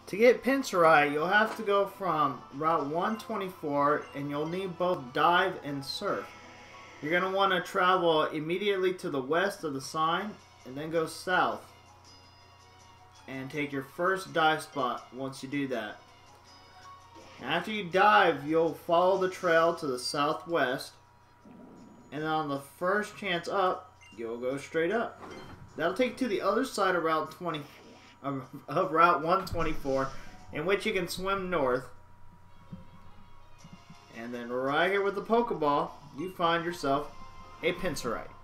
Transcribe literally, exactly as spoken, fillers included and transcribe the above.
To get Pinsirite, you'll have to go from Route one twenty-four, and you'll need both dive and surf. You're going to want to travel immediately to the west of the sign, and then go south. And take your first dive spot once you do that. After you dive, you'll follow the trail to the southwest, and then on the first chance up, you'll go straight up. That'll take you to the other side of Route twenty. Of, of Route one twenty-four, in which you can swim north, and then right here with the Pokeball, you find yourself a Pinsirite.